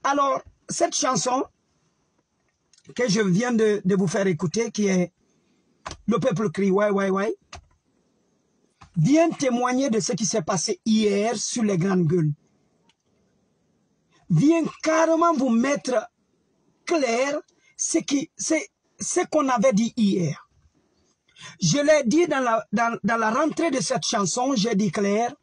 Alors, cette chanson que je viens de vous faire écouter, qui est Le peuple crie, ouais, ouais, ouais, vient témoigner de ce qui s'est passé hier sur les grandes gueules. Vient carrément vous mettre clair ce qu'on avait dit hier. Je l'ai dit dans la rentrée de cette chanson, j'ai dit clair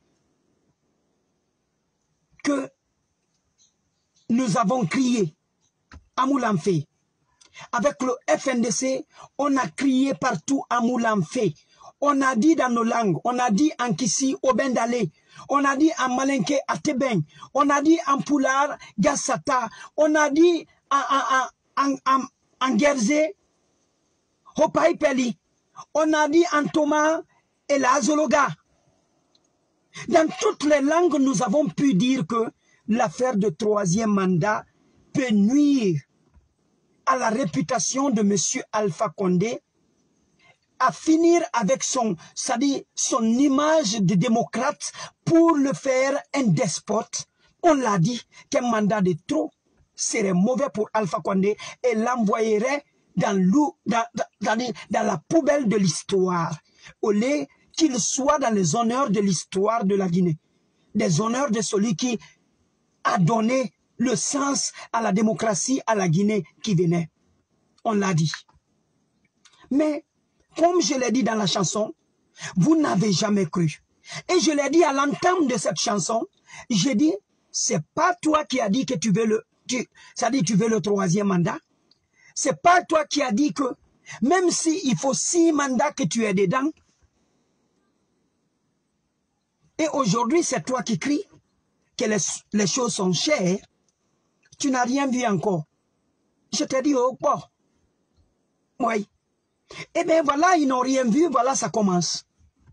que nous avons crié à Moulamfé. Avec le FNDC, on a crié partout à Moulamfé. On a dit dans nos langues, on a dit en Kissi, au Bendale, on a dit en Malinké, à Teben, on a dit en Poular, Gassata, on a dit en Gerzé, au Paipeli, on a dit en Thomas et la Zologa. Dans toutes les langues, nous avons pu dire que l'affaire de troisième mandat peut nuire à la réputation de M. Alpha Condé, à finir avec son image de démocrate pour le faire un despote. On l'a dit qu'un mandat de trop serait mauvais pour Alpha Condé et l'envoyerait dans la poubelle de l'histoire, au lieu qu'il soit dans les honneurs de l'histoire de la Guinée, des honneurs de celui qui a donné le sens à la démocratie à la Guinée qui venait. On l'a dit. Mais, comme je l'ai dit dans la chanson, vous n'avez jamais cru. Et je l'ai dit à l'entame de cette chanson, j'ai dit, c'est pas toi qui as dit que tu veux le troisième mandat. C'est pas toi qui as dit que, même s'il faut 6 mandats que tu es dedans, et aujourd'hui c'est toi qui cries que les choses sont chères, tu n'as rien vu encore. Je t'ai dit, oh, bon. Oui. Eh bien voilà, ils n'ont rien vu, voilà, ça commence.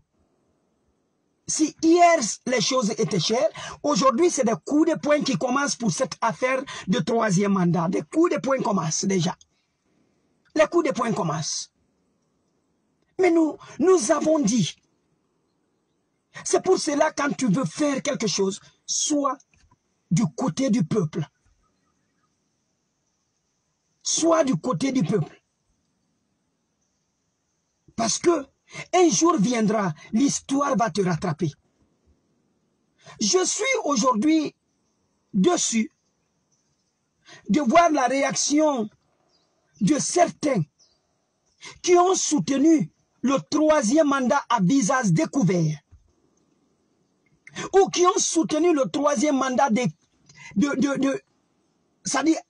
Si hier les choses étaient chères, aujourd'hui c'est des coups de poing qui commencent pour cette affaire de troisième mandat. Des coups de poing commencent déjà. Les coups de poing commencent. Mais nous avons dit, c'est pour cela quand tu veux faire quelque chose, sois du côté du peuple. Sois du côté du peuple. Parce que un jour viendra, l'histoire va te rattraper. Je suis aujourd'hui dessus de voir la réaction de certains qui ont soutenu le troisième mandat à visage découvert ou qui ont soutenu le troisième mandat c'est-à-dire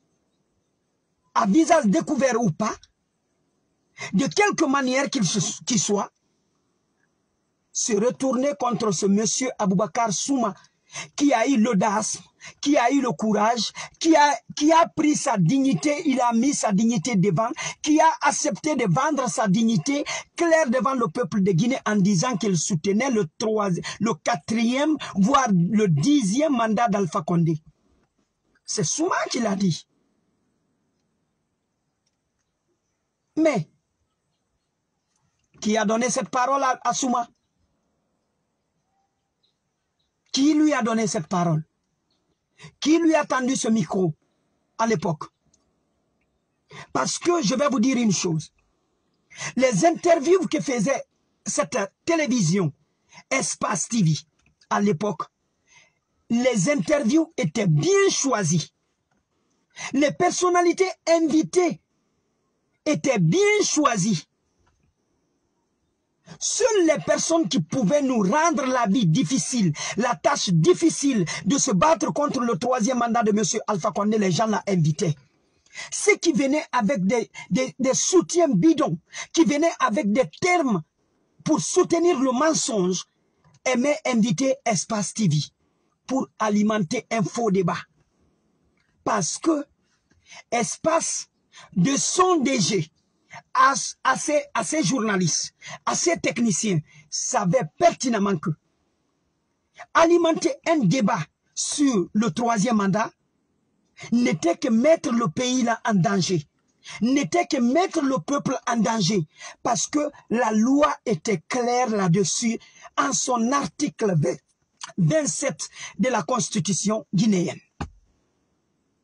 à visage découvert ou pas, de quelque manière qu'il soit, se retourner contre ce monsieur Aboubakar Souma qui a eu l'audace, qui a eu le courage, qui a pris sa dignité, il a mis sa dignité devant, qui a accepté de vendre sa dignité claire devant le peuple de Guinée en disant qu'il soutenait le 4e, voire le 10e mandat d'Alpha Condé. C'est Souma qui l'a dit. Mais, qui a donné cette parole à Souma? Qui lui a donné cette parole? Qui lui a tendu ce micro à l'époque? Parce que je vais vous dire une chose. Les interviews que faisait cette télévision, Espace TV, à l'époque, les interviews étaient bien choisies. Les personnalités invitées étaient bien choisies. Seules les personnes qui pouvaient nous rendre la vie difficile, la tâche difficile de se battre contre le troisième mandat de M. Alpha Condé, les gens l'ont invité. Ceux qui venaient avec des soutiens bidons, qui venaient avec des termes pour soutenir le mensonge, aimaient inviter Espace TV pour alimenter un faux débat. Parce que Espace, de son DG, à ces journalistes, à ces techniciens, savaient pertinemment que alimenter un débat sur le troisième mandat n'était que mettre le pays là en danger, n'était que mettre le peuple en danger, parce que la loi était claire là-dessus en son article 27 de la Constitution guinéenne.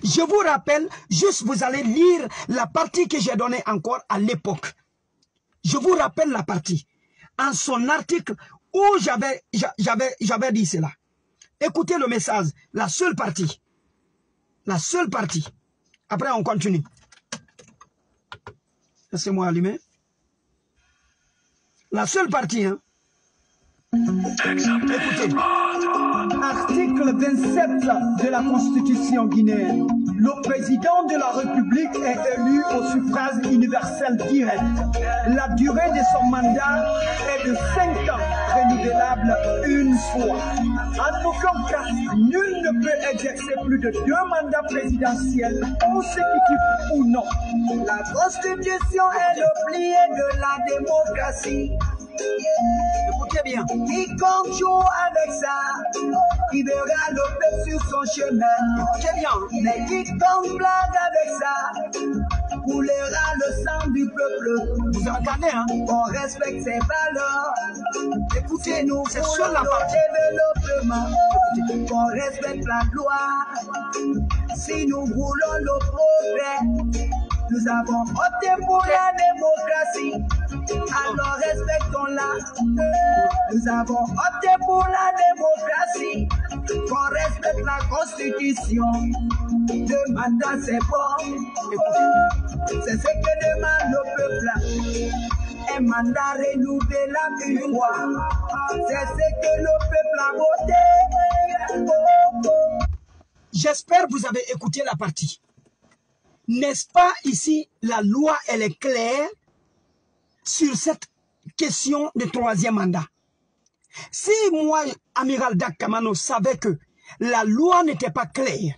Je vous rappelle, juste vous allez lire la partie que j'ai donnée encore à l'époque. Je vous rappelle la partie. En son article où j'avais dit cela. Écoutez le message, la seule partie. La seule partie. Après, on continue. Laissez-moi allumer. La seule partie, hein. Écoutez. Article 27 de la Constitution guinéenne. Le président de la République est élu au suffrage universel direct. La durée de son mandat est de 5 ans, renouvelable une fois. En aucun cas, nul ne peut exercer plus de 2 mandats présidentiels, consécutifs ou non. La Constitution est le pilier de la démocratie. Écoutez bien. Quiconque joue avec ça, il verra le peuple sur son chemin. Écoutez bien. Mais quiconque blague avec ça, coulera le sang du peuple. Vous entendez, hein? On respecte ses valeurs. Écoutez, nous c'est sur la partie. Développement. On respecte la loi. Si nous voulons le progrès, nous avons opté pour la démocratie. Alors respectons-la. Nous avons opté pour la démocratie. Qu'on respecte la Constitution. Le mandat c'est bon. C'est ce que demande le peuple. Un mandat renouvelable une fois. C'est ce que le peuple a voté. J'espère que vous avez écouté la partie. N'est-ce pas ici, la loi, elle est claire sur cette question de 3e mandat. Si moi, amiral Dak Kamano, savais que la loi n'était pas claire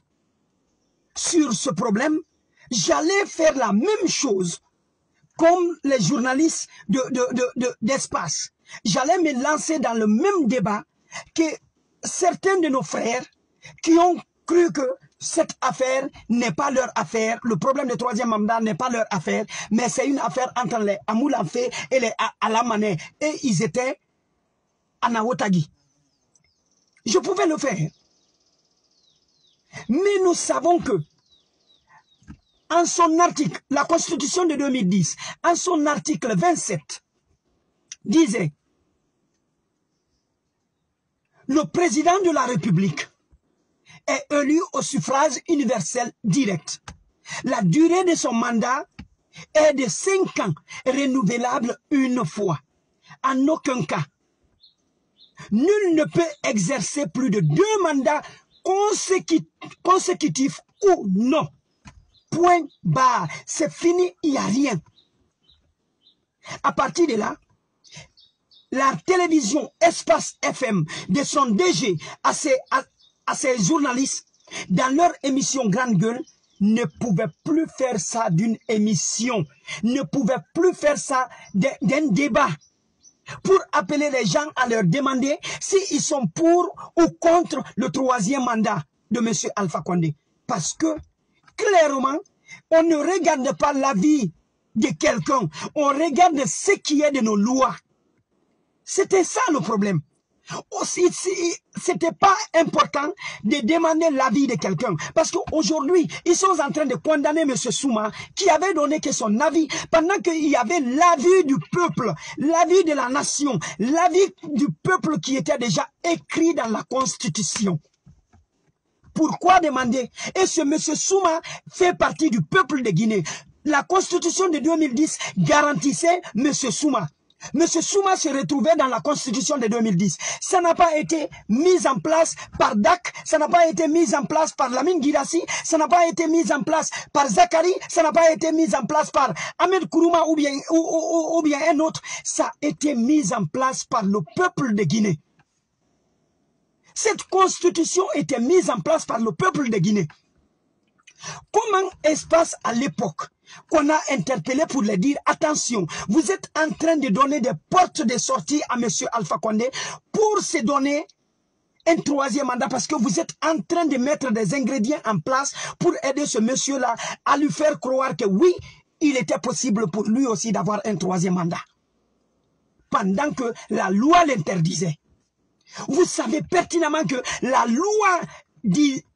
sur ce problème, j'allais faire la même chose comme les journalistes d'espace. J'allais me lancer dans le même débat que certains de nos frères qui ont cru que cette affaire n'est pas leur affaire, le problème du 3e mandat n'est pas leur affaire, mais c'est une affaire entre les Amoulanfé et les Alamane. Et ils étaient à Naotagi. Je pouvais le faire. Mais nous savons que, en son article, la Constitution de 2010, en son article 27, disait, le président de la République est élu au suffrage universel direct. La durée de son mandat est de 5 ans, renouvelable une fois. En aucun cas, nul ne peut exercer plus de 2 mandats consécutifs ou non. Point barre. C'est fini, il n'y a rien. À partir de là, la télévision Espace FM de son DG à ces journalistes, dans leur émission Grande Gueule, ne pouvaient plus faire ça d'une émission, ne pouvaient plus faire ça d'un débat, pour appeler les gens à leur demander s'ils sont pour ou contre le 3e mandat de M. Alpha Condé. Parce que, clairement, on ne regarde pas l'avis de quelqu'un, on regarde ce qui est de nos lois. C'était ça le problème. C'était pas important de demander l'avis de quelqu'un. Parce qu'aujourd'hui, ils sont en train de condamner M. Souma, qui avait donné que son avis, pendant qu'il y avait l'avis du peuple, l'avis de la nation, l'avis du peuple qui était déjà écrit dans la Constitution. Pourquoi demander? Et ce M. Souma fait partie du peuple de Guinée. La Constitution de 2010 garantissait M. Souma. M. Souma se retrouvait dans la Constitution de 2010. Ça n'a pas été mis en place par DAC, ça n'a pas été mis en place par Lamine Guirassi, ça n'a pas été mis en place par Zakari, ça n'a pas été mis en place par Ahmed Kourouma ou bien un autre. Ça a été mis en place par le peuple de Guinée. Cette constitution était mise en place par le peuple de Guinée. Comment Espace à l'époque qu'on a interpellé pour leur dire attention, vous êtes en train de donner des portes de sortie à M. Alpha Condé pour se donner un 3e mandat parce que vous êtes en train de mettre des ingrédients en place pour aider ce monsieur-là à lui faire croire que oui, il était possible pour lui aussi d'avoir un 3e mandat. Pendant que la loi l'interdisait. Vous savez pertinemment que la loi dit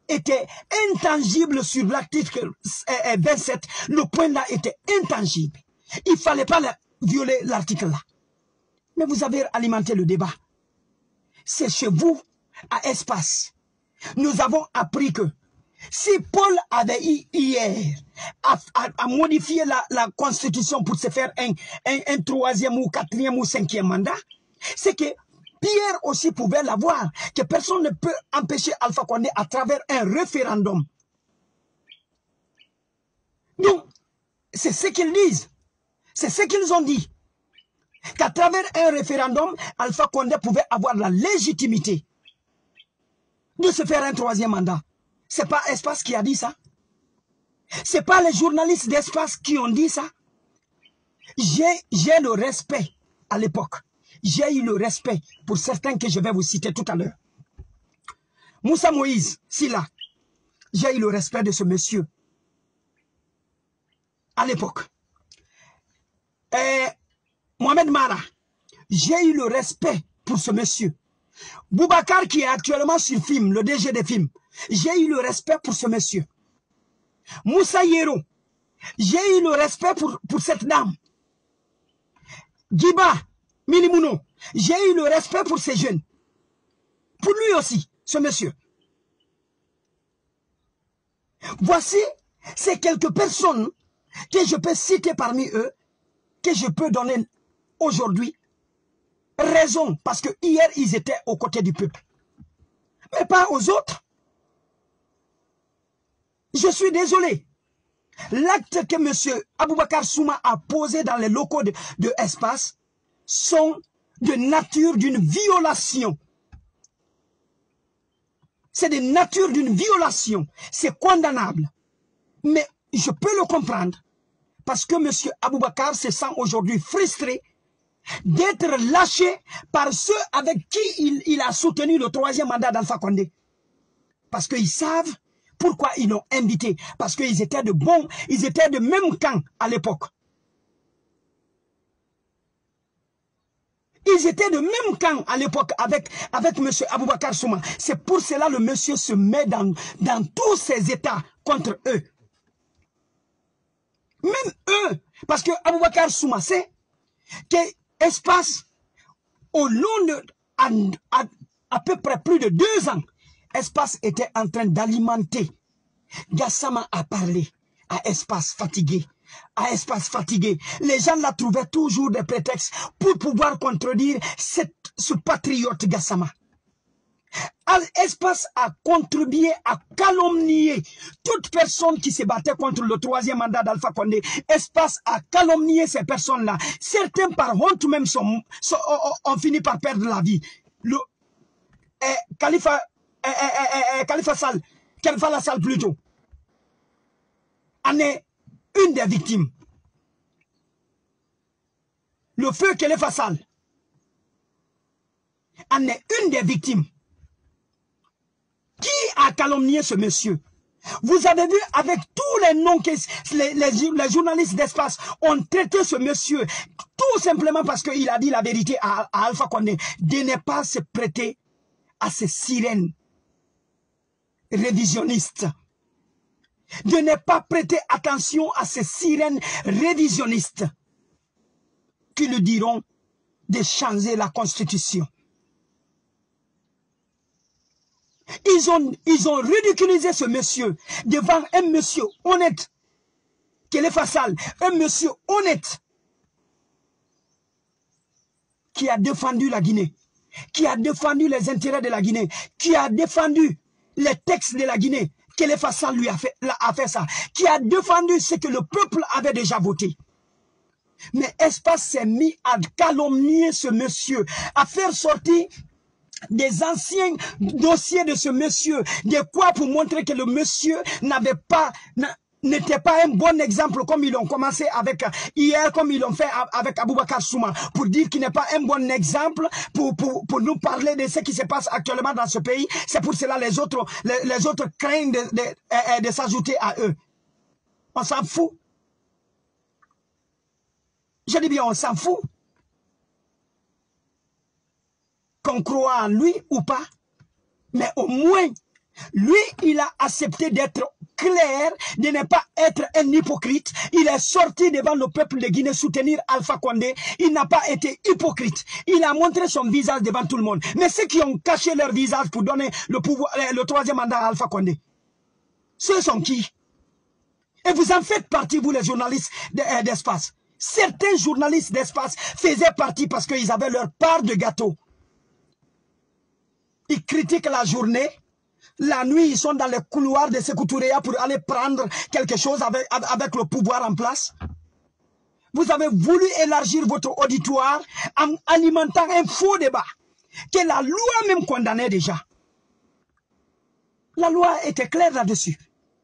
était intangible sur l'article 27. Le point là était intangible. Il ne fallait pas violer l'article là. Mais vous avez alimenté le débat. C'est chez vous, à Espace. Nous avons appris que si Paul avait eu hier à modifier la constitution pour se faire un troisième ou quatrième ou cinquième mandat, c'est que Pierre aussi pouvait l'avoir, que personne ne peut empêcher Alpha Condé à travers un référendum. Donc, c'est ce qu'ils disent. C'est ce qu'ils ont dit. Qu'à travers un référendum, Alpha Condé pouvait avoir la légitimité de se faire un troisième mandat. C'est pas Espace qui a dit ça. C'est pas les journalistes d'Espace qui ont dit ça. J'ai le respect à l'époque. J'ai eu le respect pour certains que je vais vous citer tout à l'heure. Moussa Moïse, Silla, j'ai eu le respect de ce monsieur à l'époque. Mohamed Mara, j'ai eu le respect pour ce monsieur. Boubacar qui est actuellement sur film, le DG des films, j'ai eu le respect pour ce monsieur. Moussa Yero, j'ai eu le respect pour cette dame. Giba Milimouno, j'ai eu le respect pour ces jeunes. Pour lui aussi, ce monsieur. Voici ces quelques personnes que je peux citer parmi eux, que je peux donner aujourd'hui raison, parce que hier, ils étaient aux côtés du peuple. Mais pas aux autres. Je suis désolé. L'acte que M. Aboubakar Souma a posé dans les locaux de Espace sont de nature d'une violation. C'est de nature d'une violation. C'est condamnable. Mais je peux le comprendre. Parce que M. Aboubakar se sent aujourd'hui frustré d'être lâché par ceux avec qui il a soutenu le troisième mandat d'Alpha Condé. Parce qu'ils savent pourquoi ils l'ont invité. Parce qu'ils étaient de bons, ils étaient de même camp à l'époque. Ils étaient de même camp à l'époque avec M. Aboubakar Souma. C'est pour cela que le monsieur se met dans tous ces états contre eux. Même eux, parce que Aboubakar Souma sait que Espace, au long de à peu près plus de 2 ans, Espace était en train d'alimenter. Gassama a parlé à Espace fatigué. À Espace fatigué. Les gens la trouvaient toujours des prétextes pour pouvoir contredire ce patriote Gassama. Espace a contribué à calomnier toute personne qui se battait contre le troisième mandat d'Alpha Condé. Espace a calomnié ces personnes-là. Certains par honte même ont fini par perdre la vie. Le Khalifa Sall, Khalifa la Sall plutôt, en est une des victimes. Le feu Khalifa Sall en est une des victimes. Qui a calomnié ce monsieur? Vous avez vu avec tous les noms que les journalistes d'Espace ont traité ce monsieur, tout simplement parce qu'il a dit la vérité à Alpha Condé, de ne pas se prêter à ces sirènes révisionnistes. De ne pas prêter attention à ces sirènes révisionnistes qui lui diront de changer la constitution. Ils ont ridiculisé ce monsieur devant un monsieur honnête, Khalifa Sall, un monsieur honnête qui a défendu la Guinée, qui a défendu les intérêts de la Guinée, qui a défendu les textes de la Guinée. Khalifa Sall lui a fait ça, qui a défendu ce que le peuple avait déjà voté. Mais Espace s'est mis à calomnier ce monsieur, à faire sortir des anciens dossiers de ce monsieur, de quoi pour montrer que le monsieur n'était pas un bon exemple comme ils l'ont commencé avec hier, comme ils l'ont fait avec Aboubakar Souma, pour dire qu'il n'est pas un bon exemple pour nous parler de ce qui se passe actuellement dans ce pays. C'est pour cela les autres craignent de s'ajouter à eux. On s'en fout. Je dis bien, on s'en fout. Qu'on croit en lui ou pas, mais au moins Lui, il a accepté d'être clair, de ne pas être un hypocrite. Il est sorti devant le peuple de Guinée soutenir Alpha Condé. Il n'a pas été hypocrite. Il a montré son visage devant tout le monde. Mais ceux qui ont caché leur visage pour donner le pouvoir, le troisième mandat à Alpha Condé, ceux sont qui? Et vous en faites partie, vous les journalistes d'Espace. Certains journalistes d'Espace faisaient partie parce qu'ils avaient leur part de gâteau. Ils critiquent la journée. La nuit, ils sont dans les couloirs de Sékou Touré pour aller prendre quelque chose avec le pouvoir en place. Vous avez voulu élargir votre auditoire en alimentant un faux débat que la loi même condamnait déjà. La loi était claire là-dessus.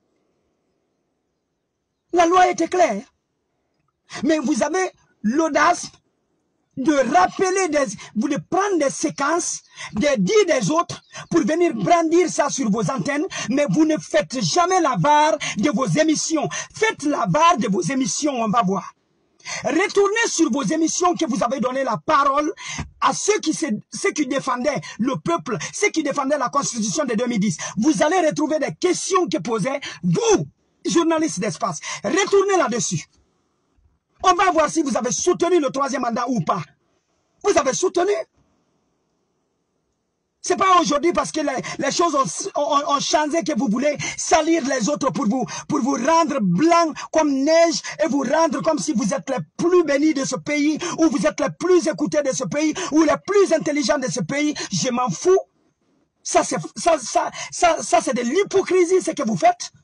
La loi était claire. Mais vous avez l'audace de rappeler, de prendre des séquences, de dire des autres pour venir brandir ça sur vos antennes, mais vous ne faites jamais la barre de vos émissions. Faites la barre de vos émissions, on va voir. Retournez sur vos émissions que vous avez donné la parole à ceux qui défendaient le peuple, ceux qui défendaient la Constitution de 2010. Vous allez retrouver des questions que posaient vous, journalistes d'Espace. Retournez là-dessus. On va voir si vous avez soutenu le troisième mandat ou pas. Vous avez soutenu. Ce n'est pas aujourd'hui parce que les choses ont changé que vous voulez salir les autres pour vous rendre blanc comme neige et vous rendre comme si vous êtes les plus bénis de ce pays ou vous êtes les plus écoutés de ce pays ou les plus intelligents de ce pays. Je m'en fous. Ça c'est de l'hypocrisie ce que vous faites.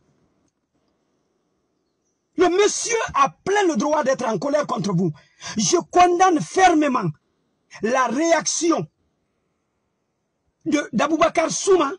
Le monsieur a plein le droit d'être en colère contre vous. Je condamne fermement la réaction d'Aboubacar Souma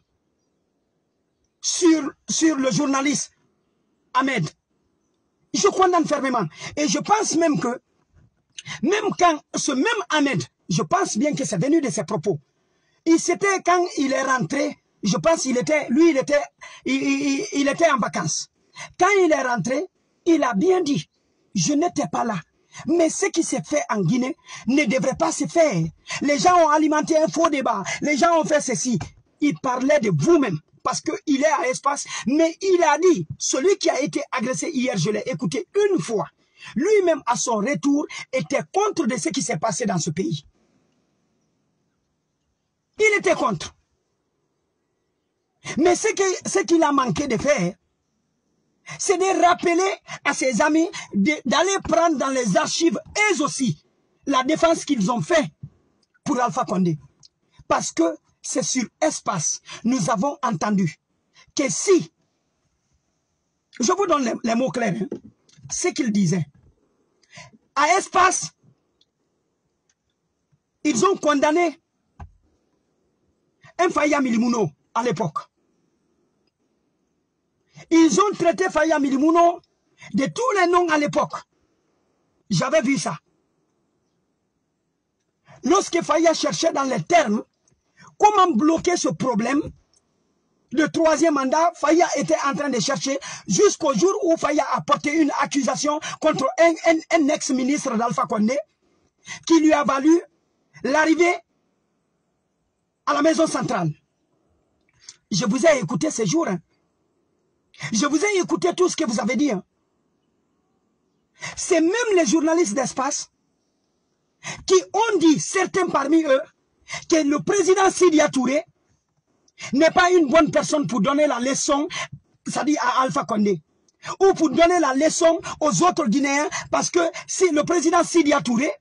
sur le journaliste Ahmed. Je condamne fermement. Et je pense même que, même quand ce même Ahmed, je pense bien que c'est venu de ses propos. C'était quand il est rentré, je pense qu'il était, lui il était en vacances. Quand il est rentré, il a bien dit, je n'étais pas là. Mais ce qui s'est fait en Guinée ne devrait pas se faire. Les gens ont alimenté un faux débat. Les gens ont fait ceci. Il parlait de vous-même parce qu'il est à Espace. Mais il a dit, celui qui a été agressé hier, je l'ai écouté une fois. Lui-même, à son retour, était contre de ce qui s'est passé dans ce pays. Il était contre. Mais ce qu'il a manqué de faire, c'est de rappeler à ses amis d'aller prendre dans les archives, eux aussi, la défense qu'ils ont fait pour Alpha Condé. Parce que c'est sur Espace, nous avons entendu que si, je vous donne les mots clairs, hein, ce qu'ils disaient. À Espace, ils ont condamné un Faya Milimouno à l'époque. Ils ont traité Faya Milimouno de tous les noms à l'époque. J'avais vu ça. Lorsque Faya cherchait dans les termes comment bloquer ce problème de troisième mandat, Faya était en train de chercher jusqu'au jour où Faya a porté une accusation contre un ex-ministre d'Alpha Condé qui lui a valu l'arrivée à la maison centrale. Je vous ai écouté ces jours. Hein. Je vous ai écouté tout ce que vous avez dit. Hein. C'est même les journalistes d'Espace qui ont dit, certains parmi eux, que le président Sidia Touré n'est pas une bonne personne pour donner la leçon, c'est-à-dire à Alpha Condé, ou pour donner la leçon aux autres Guinéens, parce que si le président Sidia Touré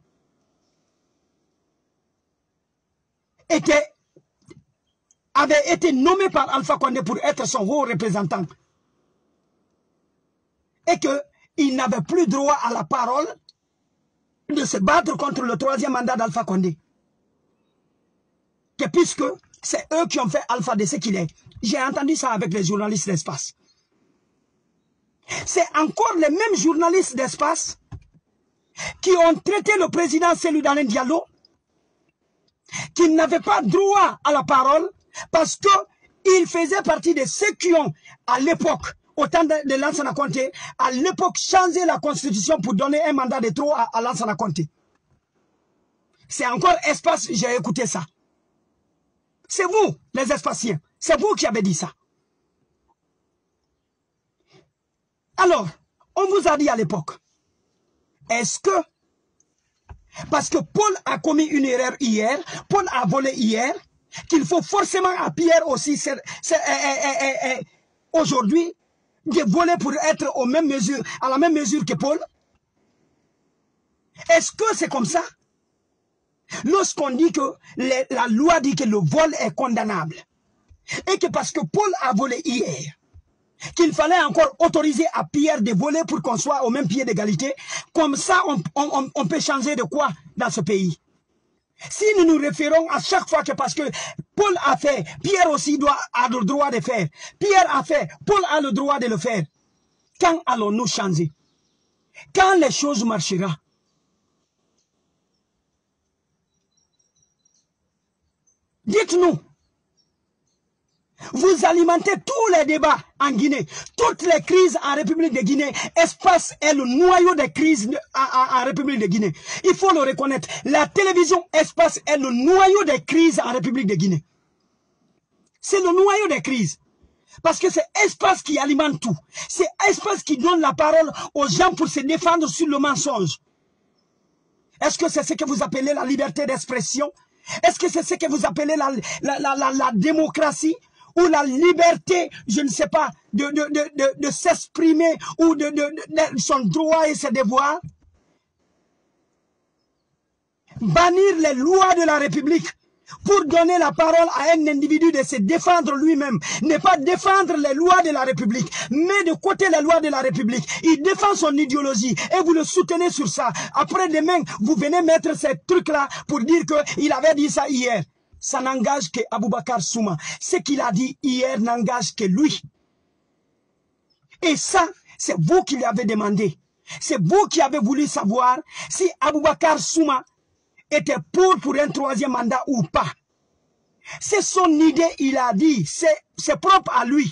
avait été nommé par Alpha Condé pour être son haut représentant, et qu'il n'avait plus droit à la parole de se battre contre le troisième mandat d'Alpha Condé. Que puisque c'est eux qui ont fait Alpha de ce qu'il est. J'ai entendu ça avec les journalistes d'Espace. C'est encore les mêmes journalistes d'Espace qui ont traité le président Cellou Dalein Diallo, qui n'avait pas droit à la parole parce qu'il faisait partie de ceux qui ont, à l'époque, au temps de Lansana Conté, à l'époque, changé la constitution pour donner un mandat de trop à Lansana Conté. C'est encore Espace, j'ai écouté ça. C'est vous, les Espaciens. C'est vous qui avez dit ça. Alors, on vous a dit à l'époque, est-ce que, parce que Paul a commis une erreur hier, Paul a volé hier, qu'il faut forcément à Pierre aussi, aujourd'hui, de voler pour être à la même mesure que Paul? Est-ce que c'est comme ça? Lorsqu'on dit que la loi dit que le vol est condamnable, et que parce que Paul a volé hier, qu'il fallait encore autoriser à Pierre de voler pour qu'on soit au même pied d'égalité, comme ça on peut changer de quoi dans ce pays? Si nous nous référons à chaque fois que parce que Paul a fait, Pierre aussi a le droit de faire. Pierre a fait, Paul a le droit de le faire. Quand allons-nous changer? Quand les choses marcheront? Dites-nous. Vous alimentez tous les débats en Guinée. Toutes les crises en République de Guinée. Espace est le noyau des crises en République de Guinée. Il faut le reconnaître. La télévision Espace est le noyau des crises en République de Guinée. C'est le noyau des crises. Parce que c'est Espace qui alimente tout. C'est Espace qui donne la parole aux gens pour se défendre sur le mensonge. Est-ce que c'est ce que vous appelez la liberté d'expression? Est-ce que c'est ce que vous appelez la démocratie? Ou la liberté, je ne sais pas, de s'exprimer ou de son droit et ses devoirs? Bannir les lois de la République pour donner la parole à un individu de se défendre lui-même. Ne pas défendre les lois de la République, mais de côté les lois de la République. Il défend son idéologie et vous le soutenez sur ça. Après demain, vous venez mettre ces trucs-là pour dire qu'il avait dit ça hier. Ça n'engage que Aboubacar Souma. Ce qu'il a dit hier n'engage que lui. Et ça, c'est vous qui l'avez demandé. C'est vous qui avez voulu savoir si Aboubacar Souma était pour un troisième mandat ou pas. C'est son idée, il a dit. C'est propre à lui.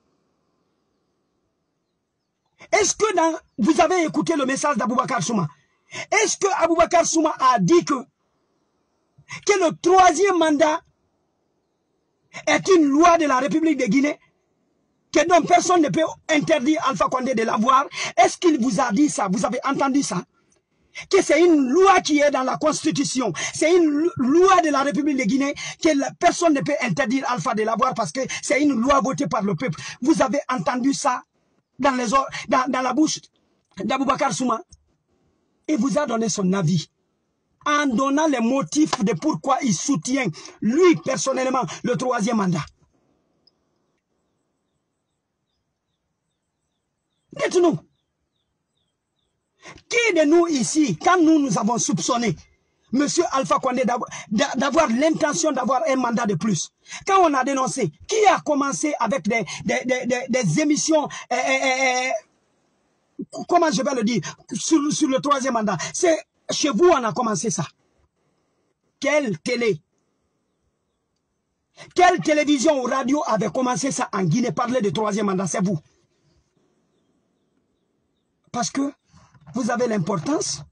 Est-ce que vous avez écouté le message d'Aboubacar Souma? Est-ce que Aboubacar Souma a dit que le troisième mandat est une loi de la République de Guinée, que donc personne ne peut interdire Alpha Condé de l'avoir? Est-ce qu'il vous a dit ça? Vous avez entendu ça? Que c'est une loi qui est dans la Constitution, c'est une loi de la République de Guinée, que personne ne peut interdire Alpha de l'avoir parce que c'est une loi votée par le peuple. Vous avez entendu ça dans la bouche d'Aboubacar Souma? Il vous a donné son avis, en donnant les motifs de pourquoi il soutient, lui, personnellement, le troisième mandat. Dites-nous, qui de nous ici, quand nous avons soupçonné M. Alpha Condé d'avoir l'intention d'avoir un mandat de plus, quand on a dénoncé, qui a commencé avec des émissions, comment je vais le dire, sur le troisième mandat? C'est chez vous on a commencé ça. Quelle télévision ou radio avait commencé ça en Guinée, parler de troisième mandat? C'est vous. Parce que vous avez l'importance,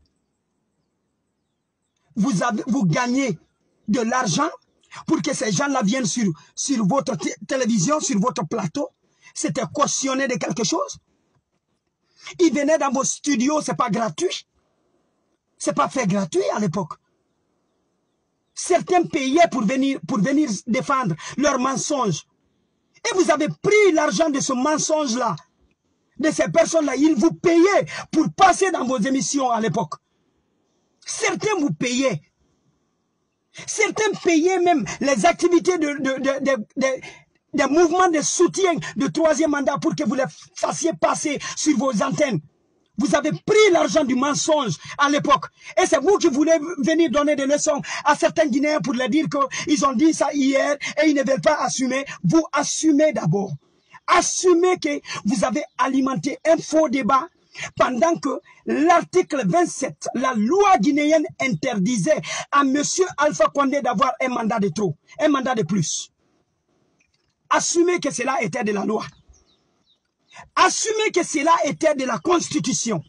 vous gagnez de l'argent pour que ces gens-là viennent sur votre télévision, sur votre plateau. C'était cautionné de quelque chose. Ils venaient dans vos studios, c'est pas gratuit. C'est pas fait gratuit à l'époque. Certains payaient pour venir défendre leurs mensonges. Et vous avez pris l'argent de ce mensonge-là, de ces personnes-là. Ils vous payaient pour passer dans vos émissions à l'époque. Certains vous payaient. Certains payaient même les activités des mouvements de soutien de troisième mandat pour que vous les fassiez passer sur vos antennes. Vous avez pris l'argent du mensonge à l'époque. Et c'est vous qui voulez venir donner des leçons à certains Guinéens pour leur dire qu'ils ont dit ça hier et ils ne veulent pas assumer. Vous assumez d'abord. Assumez que vous avez alimenté un faux débat pendant que l'article 27, la loi guinéenne interdisait à M. Alpha Condé d'avoir un mandat de trop, un mandat de plus. Assumez que cela était de la loi. Assumez que cela était de la Constitution.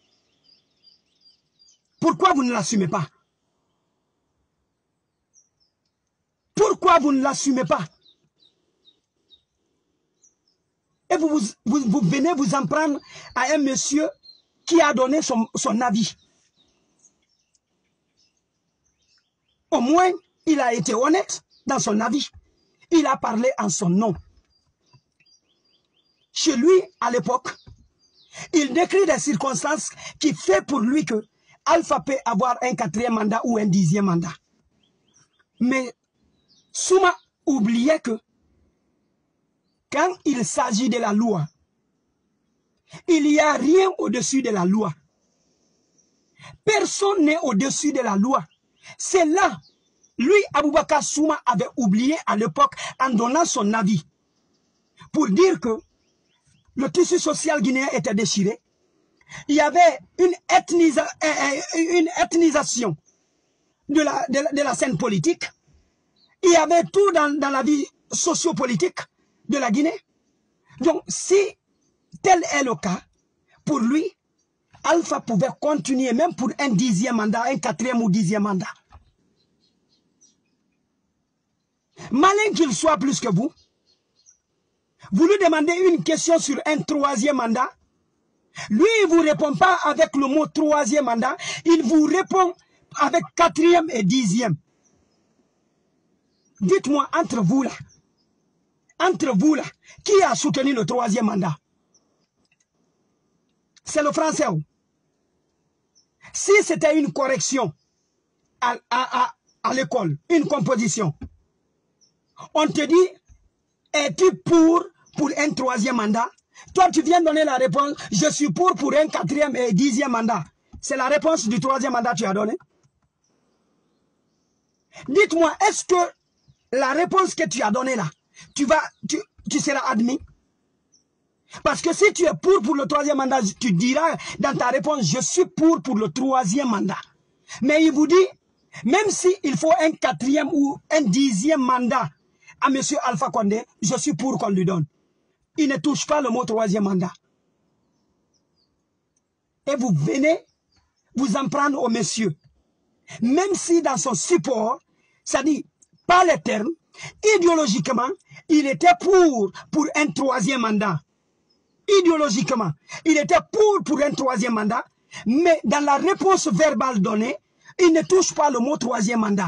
Pourquoi vous ne l'assumez pas? Pourquoi vous ne l'assumez pas? Et vous venez vous en prendre à un monsieur qui a donné son avis. Au moins, il a été honnête dans son avis. Il a parlé en son nom. Chez lui, à l'époque, il décrit des circonstances qui fait pour lui que Alpha peut avoir un 4e mandat ou un 10e mandat. Mais Souma oubliait que quand il s'agit de la loi, il n'y a rien au-dessus de la loi. Personne n'est au-dessus de la loi. C'est là, lui, Aboubakar Souma avait oublié à l'époque en donnant son avis pour dire que le tissu social guinéen était déchiré. Il y avait une ethnisation de la scène politique. Il y avait tout dans la vie sociopolitique de la Guinée. Donc, si tel est le cas, pour lui, Alpha pouvait continuer même pour un 10e mandat, un 4e ou 10e mandat. Malin qu'il soit plus que vous lui demandez une question sur un 3e mandat, lui, il ne vous répond pas avec le mot 3e mandat, il vous répond avec 4e et 10e. Dites-moi, entre vous là, qui a soutenu le 3e mandat? C'est le français. Si c'était une correction à l'école, une composition, on te dit, es-tu pour un 3e mandat? Toi, tu viens donner la réponse, je suis pour un 4e et 10e mandat. C'est la réponse du 3e mandat que tu as donné. Dites-moi, est-ce que la réponse que tu as donnée là, tu seras admis? Parce que si tu es pour le 3e mandat, tu diras dans ta réponse, je suis pour le 3e mandat. Mais il vous dit, même s'il faut un 4e ou un 10e mandat à M. Alpha Condé, je suis pour qu'on lui donne. Il ne touche pas le mot 3e mandat. Et vous venez vous en prendre au monsieur. Même si dans son support, c'est-à-dire par les termes, idéologiquement, il était pour un 3e mandat. Idéologiquement, il était pour un 3e mandat, mais dans la réponse verbale donnée, il ne touche pas le mot 3e mandat.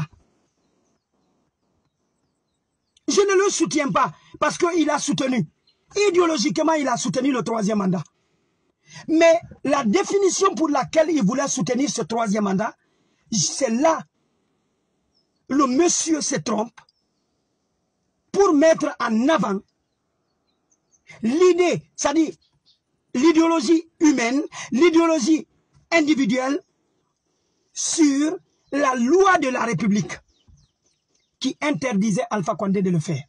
Je ne le soutiens pas parce qu'il a soutenu. Idéologiquement, il a soutenu le 3e mandat. Mais la définition pour laquelle il voulait soutenir ce 3e mandat, c'est là le monsieur se trompe pour mettre en avant l'idée, c'est-à-dire l'idéologie humaine, l'idéologie individuelle sur la loi de la République qui interdisait Alpha Condé de le faire.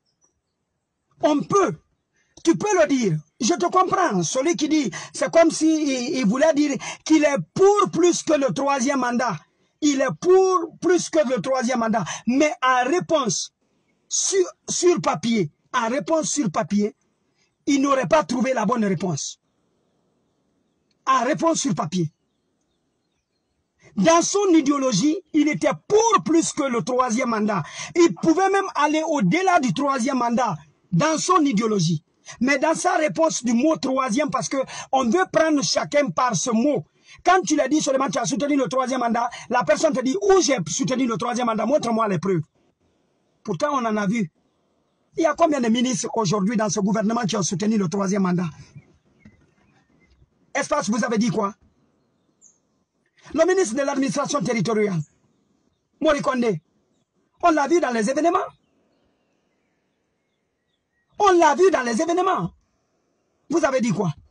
Tu peux le dire, je te comprends, celui qui dit, c'est comme s'il voulait dire qu'il est pour plus que le 3e mandat. Il est pour plus que le 3e mandat. Mais en réponse sur papier, il n'aurait pas trouvé la bonne réponse. En réponse sur papier. Dans son idéologie, il était pour plus que le 3e mandat. Il pouvait même aller au-delà du 3e mandat dans son idéologie. Mais dans sa réponse du mot 3e, parce qu'on veut prendre chacun par ce mot. Quand tu l'as dit seulement tu as soutenu le 3e mandat, la personne te dit où j'ai soutenu le 3e mandat, montre-moi les preuves. Pourtant, on en a vu. Il y a combien de ministres aujourd'hui dans ce gouvernement qui ont soutenu le 3e mandat? Espace, vous avez dit quoi? Le ministre de l'administration territoriale, Mori Condé, on l'a vu dans les événements. On l'a vu dans les événements. Vous avez dit quoi?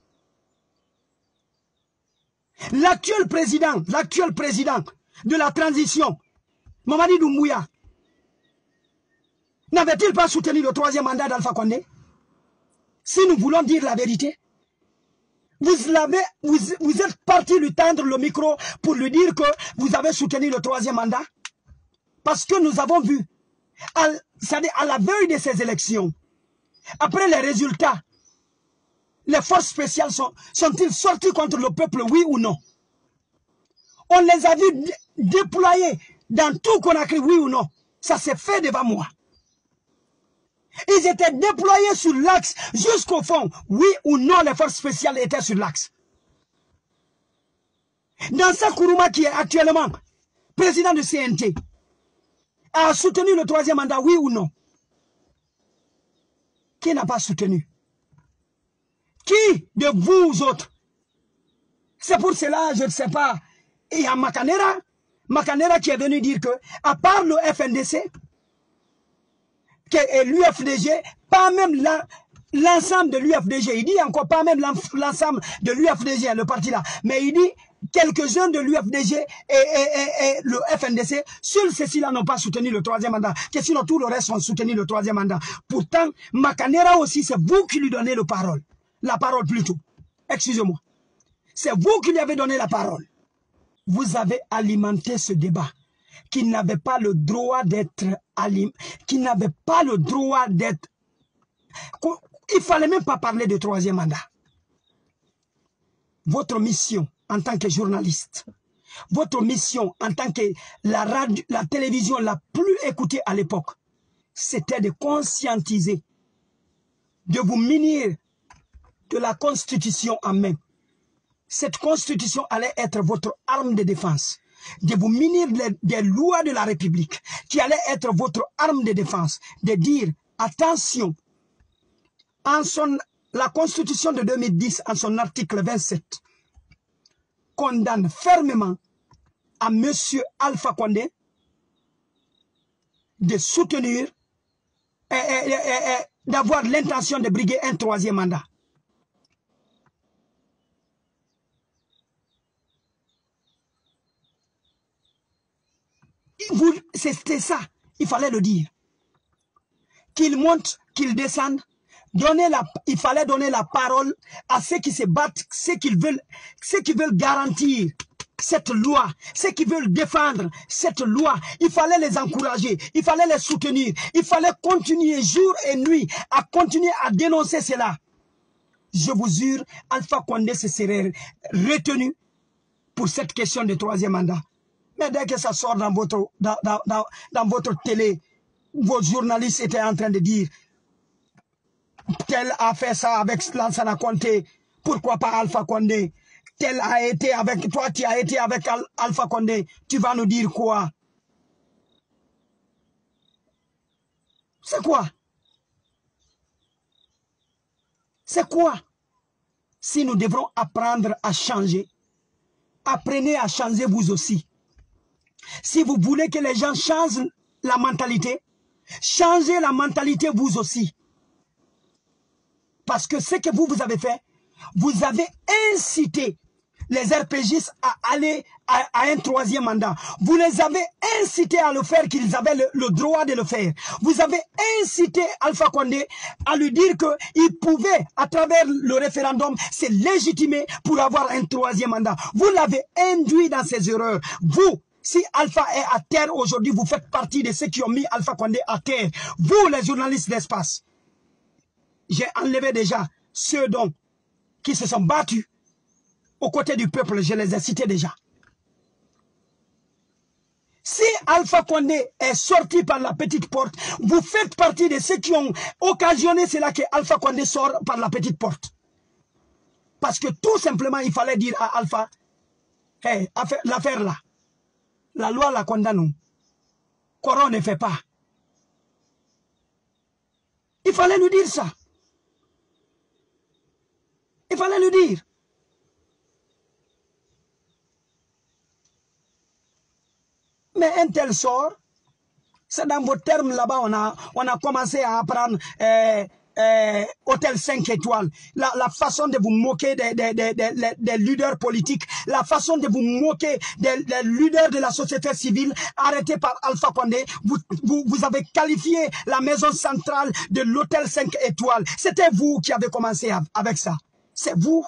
L'actuel président de la transition, Mamadi Doumbouya, n'avait-il pas soutenu le 3e mandat d'Alpha Condé? Si nous voulons dire la vérité, vous êtes parti lui tendre le micro pour lui dire que vous avez soutenu le 3e mandat. Parce que nous avons vu, c'est-à-dire à la veille de ces élections, après les résultats, les forces spéciales sont-ils sorties contre le peuple, oui ou non? On les a vus déployer dans tout Conakry, oui ou non? Ça s'est fait devant moi. Ils étaient déployés sur l'axe jusqu'au fond. Oui ou non, les forces spéciales étaient sur l'axe. Dans Kourouma, qui est actuellement président de CNT, a soutenu le 3e mandat, oui ou non? Qui n'a pas soutenu? Qui de vous autres? C'est pour cela, je ne sais pas. Il y a Makanera qui est venu dire que, à part le FNDC, et l'UFDG, pas même l'ensemble de l'UFDG. Il dit encore pas même l'ensemble de l'UFDG, le parti là. Mais il dit quelques-uns de l'UFDG et le FNDC, seuls ceux-ci-là n'ont pas soutenu le 3e mandat. Que sinon tout le reste ont soutenu le 3e mandat. Pourtant, Makanera aussi, c'est vous qui lui donnez la parole plutôt. Excusez-moi. C'est vous qui lui avez donné la parole. Vous avez alimenté ce débat qui n'avait pas le droit d'être qui n'avait pas le droit d'être... Il ne fallait même pas parler de 3e mandat. Votre mission en tant que journaliste, votre mission en tant que la télévision la plus écoutée à l'époque, c'était de conscientiser, de vous munir de la Constitution en main. Cette Constitution allait être votre arme de défense. De vous munir des lois de la République qui allaient être votre arme de défense. De dire, attention, la Constitution de 2010, en son article 27, condamne fermement à M. Alpha Condé de soutenir et d'avoir l'intention de briguer un 3e mandat. C'était ça, il fallait le dire. Qu'ils montent, qu'ils descendent, il fallait donner la parole à ceux qui se battent, ceux qui veulent garantir cette loi, ceux qui veulent défendre cette loi. Il fallait les encourager, il fallait les soutenir, il fallait continuer jour et nuit à continuer à dénoncer cela. Je vous jure, Alpha Condé se serait retenu pour cette question de 3e mandat. Mais dès que ça sort dans votre télé, vos journalistes étaient en train de dire tel a fait ça avec Lansana Conté, pourquoi pas Alpha Condé? Tel a été avec toi, tu as été avec Alpha Condé, tu vas nous dire quoi? C'est quoi? C'est quoi? Si nous devrons apprendre à changer, apprenez à changer vous aussi. Si vous voulez que les gens changent la mentalité, changez la mentalité vous aussi. Parce que ce que vous avez fait, vous avez incité les RPGistes à aller à un 3e mandat. Vous les avez incités à le faire, qu'ils avaient le droit de le faire. Vous avez incité Alpha Condé à lui dire qu'il pouvait, à travers le référendum, se légitimer pour avoir un 3e mandat. Vous l'avez induit dans ses erreurs. Vous, si Alpha est à terre aujourd'hui, vous faites partie de ceux qui ont mis Alpha Condé à terre. Vous, les journalistes d'espace. J'ai enlevé déjà ceux qui se sont battus aux côtés du peuple, je les ai cités déjà. Si Alpha Condé est sorti par la petite porte, vous faites partie de ceux qui ont occasionné cela que Alpha Condé sort par la petite porte. Parce que tout simplement, il fallait dire à Alpha, hey, l'affaire là, la loi la condamne. Coran ne fait pas. Il fallait nous dire ça. Il fallait nous dire. Mais un tel sort, c'est dans vos termes là-bas, on a commencé à apprendre Hôtel 5 étoiles, la façon de vous moquer des leaders politiques, la façon de vous moquer des leaders de la société civile arrêtés par Alpha Condé. Vous avez qualifié la maison centrale de l'Hôtel 5 étoiles. C'était vous qui avez commencé avec ça. C'est vous.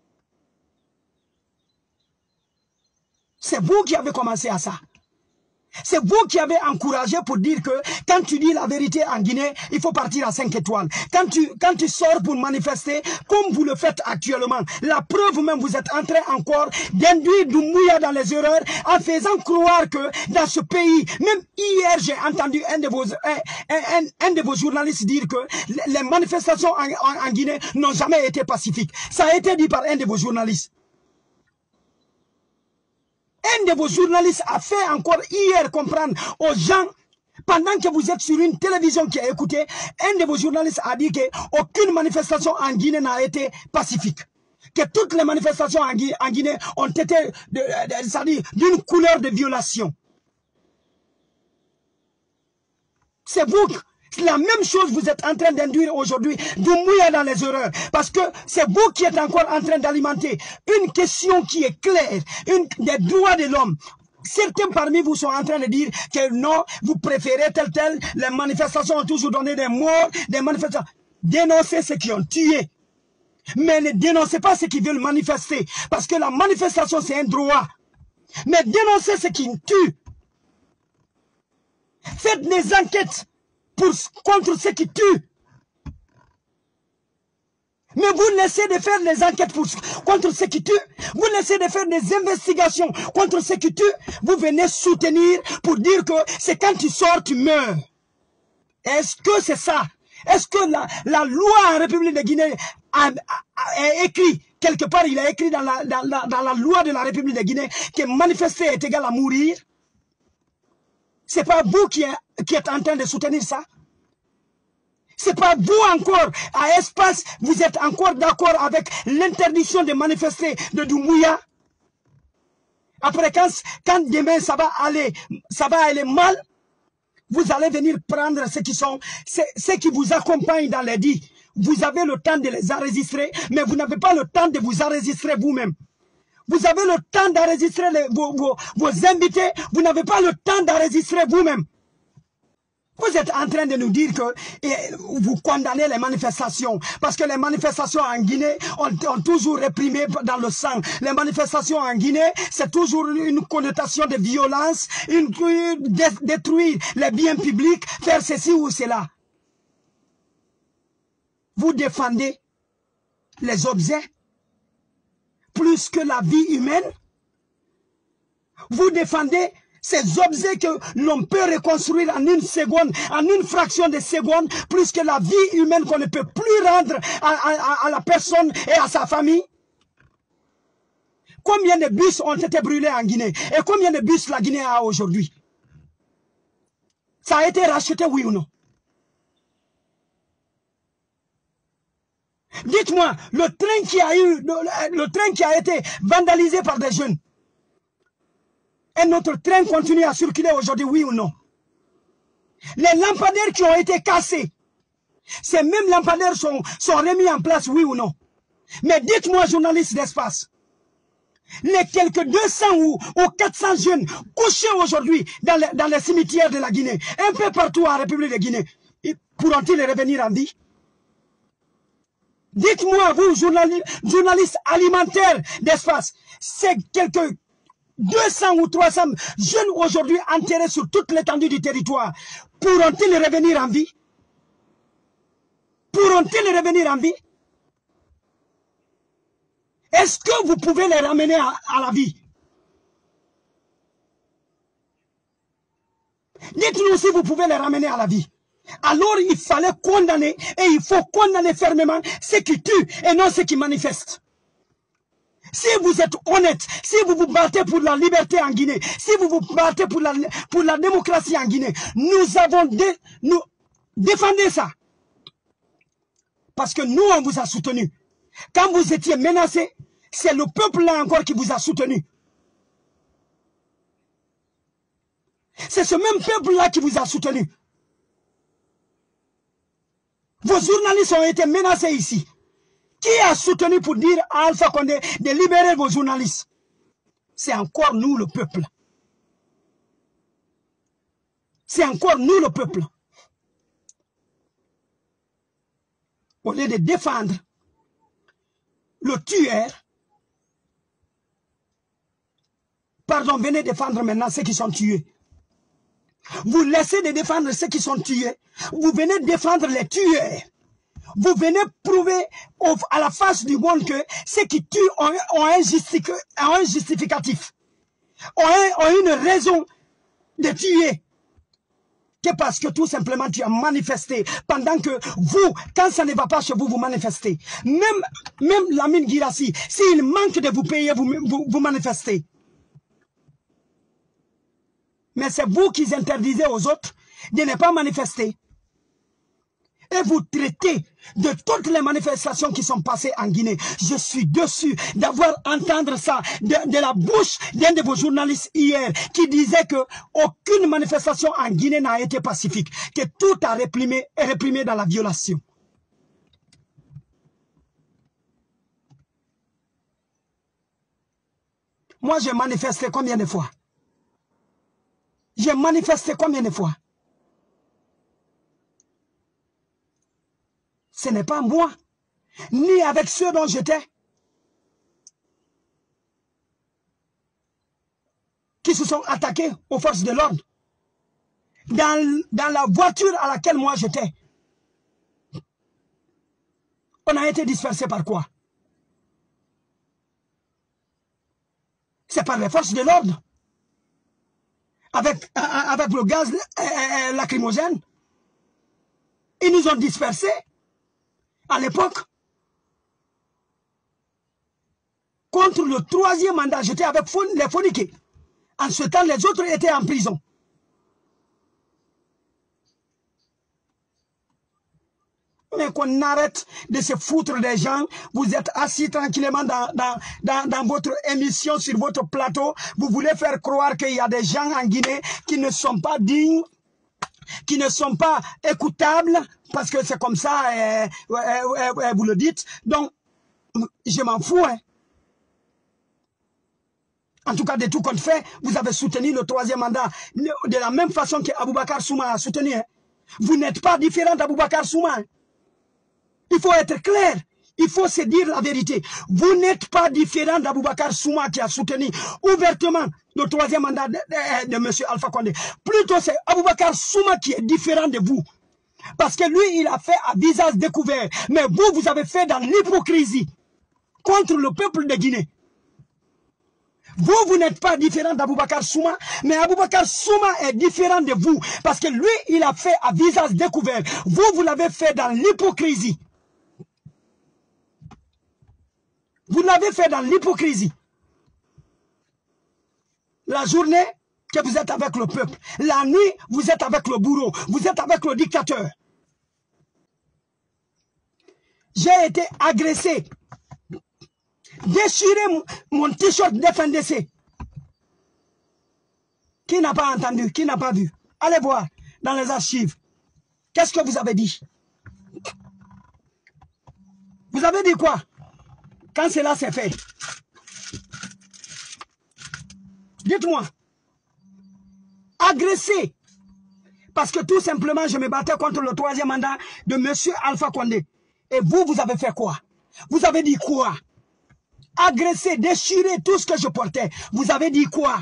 C'est vous qui avez commencé à ça. C'est vous qui avez encouragé pour dire que quand tu dis la vérité en Guinée, il faut partir à 5 étoiles. Quand tu sors pour manifester, comme vous le faites actuellement, la preuve même, vous êtes en train encore d'induire Doumbouya dans les erreurs en faisant croire que dans ce pays, même hier, j'ai entendu un de vos journalistes dire que les manifestations en Guinée n'ont jamais été pacifiques. Ça a été dit par un de vos journalistes. Un de vos journalistes a fait encore hier comprendre aux gens, pendant que vous êtes sur une télévision qui a écouté, un de vos journalistes a dit qu'aucune manifestation en Guinée n'a été pacifique. Que toutes les manifestations en Guinée ont été d'une couleur de violation. C'est vous, la même chose vous êtes en train d'induire aujourd'hui, Doumbouya dans les erreurs. Parce que c'est vous qui êtes encore en train d'alimenter une question qui est claire, des droits de l'homme. Certains parmi vous sont en train de dire que non, vous préférez tel. Les manifestations ont toujours donné des morts, des manifestations. Dénoncez ceux qui ont tué. Mais ne dénoncez pas ceux qui veulent manifester. Parce que la manifestation, c'est un droit. Mais dénoncez ceux qui tuent. Faites des enquêtes contre ceux qui tuent. Mais vous laissez de faire des enquêtes contre ceux qui tuent. Vous laissez de faire des investigations contre ceux qui tuent. Vous venez soutenir pour dire que c'est quand tu sors, tu meurs. Est-ce que c'est ça? Est-ce que la loi en République de Guinée est écrit, quelque part il est écrit dans la loi de la République de Guinée que manifester est égal à mourir? C'est pas vous qui êtes en train de soutenir ça? C'est pas vous encore, à Espace, vous êtes encore d'accord avec l'interdiction de manifester de Doumbouya? Après, quand demain ça va aller mal, vous allez venir prendre ceux qui vous accompagnent dans les dits. Vous avez le temps de les enregistrer, mais vous n'avez pas le temps de vous enregistrer vous-même. Vous avez le temps d'enregistrer vos invités, vous n'avez pas le temps d'enregistrer vous-même. Vous êtes en train de nous dire que vous condamnez les manifestations. Parce que les manifestations en Guinée ont toujours réprimé dans le sang. Les manifestations en Guinée, c'est toujours une connotation de violence, détruire les biens publics, faire ceci ou cela. Vous défendez les objets plus que la vie humaine. Vous défendez ces objets que l'on peut reconstruire en une seconde, en une fraction de seconde, plus que la vie humaine qu'on ne peut plus rendre à la personne et à sa famille. Combien de bus ont été brûlés en Guinée? Et combien de bus la Guinée a aujourd'hui? Ça a été racheté, oui ou non? Dites-moi, le train qui a été vandalisé par des jeunes, et notre train continue à circuler aujourd'hui, oui ou non? Les lampadaires qui ont été cassés, ces mêmes lampadaires sont remis en place, oui ou non? Mais dites-moi, journalistes d'Espace, les quelques 200 ou 400 jeunes couchés aujourd'hui dans les cimetières de la Guinée, un peu partout en République de Guinée, pourront-ils revenir en vie? Dites-moi, vous, journalistes alimentaires d'Espace, ces quelques 200 ou 300 jeunes aujourd'hui enterrés sur toute l'étendue du territoire, pourront-ils revenir en vie? Pourront-ils revenir en vie? Est-ce que vous pouvez les ramener à la vie? Dites-nous si vous pouvez les ramener à la vie. Alors il fallait condamner, et il faut condamner fermement ceux qui tuent et non ceux qui manifestent. Si vous êtes honnête, si vous vous battez pour la liberté en Guinée, si vous vous battez pour la démocratie en Guinée, nous défendez ça. Parce que nous, on vous a soutenu. Quand vous étiez menacés, c'est le peuple là encore qui vous a soutenu. C'est ce même peuple là qui vous a soutenu. Vos journalistes ont été menacés ici. Qui a soutenu pour dire à Alpha Condé de libérer vos journalistes? C'est encore nous le peuple. C'est encore nous le peuple. Au lieu de défendre le tueur, pardon, venez défendre maintenant ceux qui sont tués. Vous laissez de défendre ceux qui sont tués. Vous venez défendre les tueurs. Vous venez prouver à la face du monde que ceux qui tuent ont un justificatif, ont une raison de tuer. Que parce que tout simplement tu as manifesté. Pendant que vous, quand ça ne va pas chez vous, vous manifestez. Même Lamine Guirassy, s'il manque de vous payer, vous manifestez. Mais c'est vous qui interdisez aux autres de ne pas manifester. Et vous traitez de toutes les manifestations qui sont passées en Guinée. Je suis déçu d'avoir entendu ça de la bouche d'un de vos journalistes hier qui disait que aucune manifestation en Guinée n'a été pacifique, que tout a réprimé dans la violation. Moi, j'ai manifesté combien de fois? J'ai manifesté combien de fois? Ce n'est pas moi, ni avec ceux dont j'étais, qui se sont attaqués aux forces de l'ordre. Dans la voiture à laquelle moi j'étais, on a été dispersés par quoi? C'est par les forces de l'ordre. Avec le gaz lacrymogène. Ils nous ont dispersés. À l'époque, contre le 3e mandat, j'étais avec les Foniqués. En ce temps, les autres étaient en prison. Mais qu'on arrête de se foutre des gens. Vous êtes assis tranquillement dans votre émission, sur votre plateau. Vous voulez faire croire qu'il y a des gens en Guinée qui ne sont pas dignes, qui ne sont pas écoutables, parce que c'est comme ça, vous le dites. Donc, je m'en fous. Hein. En tout cas, de tout compte fait, vous avez soutenu le 3e mandat de la même façon que Aboubacar Souma a soutenu. Hein. Vous n'êtes pas différent d'Aboubacar Souma. Hein. Il faut être clair. Il faut se dire la vérité. Vous n'êtes pas différent d'Aboubacar Souma qui a soutenu ouvertement le 3e mandat de M. Alpha Condé. Plutôt, c'est Aboubacar Souma qui est différent de vous. Parce que lui, il a fait à visage découvert. Mais vous, vous avez fait dans l'hypocrisie contre le peuple de Guinée. Vous n'êtes pas différent d'Aboubacar Souma, mais Aboubacar Souma est différent de vous. Parce que lui, il a fait à visage découvert. Vous l'avez fait dans l'hypocrisie. Vous l'avez fait dans l'hypocrisie. La journée, que vous êtes avec le peuple. La nuit, vous êtes avec le bourreau. Vous êtes avec le dictateur. J'ai été agressé. Déchiré mon t-shirt d'FNDC. Qui n'a pas entendu? Qui n'a pas vu? Allez voir dans les archives. Qu'est-ce que vous avez dit? Vous avez dit quoi? Quand cela s'est fait. Dites-moi. Agressé. Parce que tout simplement, je me battais contre le 3e mandat de M. Alpha Condé. Et vous avez fait quoi? Vous avez dit quoi? Agressé, déchiré tout ce que je portais. Vous avez dit quoi?